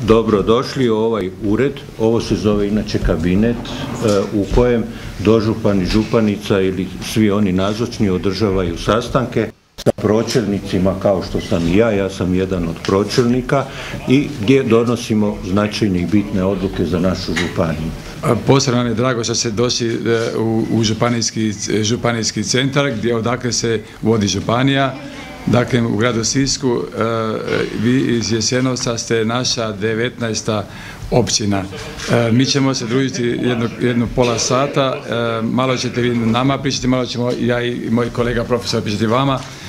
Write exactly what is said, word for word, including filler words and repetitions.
Dobrodošli u ovaj ured, ovo se zove inače kabinet u kojem dožupan i županica ili svi oni nazočni održavaju sastanke sa pročelnicima kao što sam i ja, ja sam jedan od pročelnika i gdje donosimo značajne i bitne odluke za našu županiju. Posebno nam je drago što se došli u, u županijski, županijski centar gdje odakle se vodi županija. Dakle, u gradu Sisku, vi iz Jesenovca ste naša devetnaesta općina. Mi ćemo se družiti jednu, jednu pola sata, malo ćete vi nama pričati, malo ćemo ja i moj kolega profesor pričati vama.